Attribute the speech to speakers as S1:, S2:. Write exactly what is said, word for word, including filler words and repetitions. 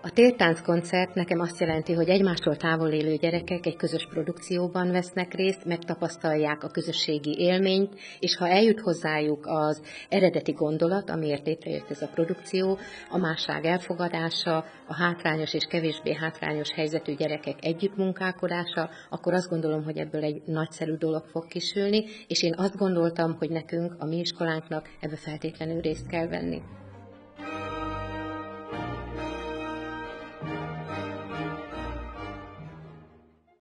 S1: A tértánc koncert nekem azt jelenti, hogy egymástól távol élő gyerekek egy közös produkcióban vesznek részt, megtapasztalják a közösségi élményt, és ha eljut hozzájuk az eredeti gondolat, amiért létrejött ez a produkció, a másság elfogadása, a hátrányos és kevésbé hátrányos helyzetű gyerekek együttmunkálkodása, akkor azt gondolom, hogy ebből egy nagyszerű dolog fog kisülni, és én azt gondoltam, hogy nekünk, a mi iskolánknak ebbe feltétlenül részt kell venni.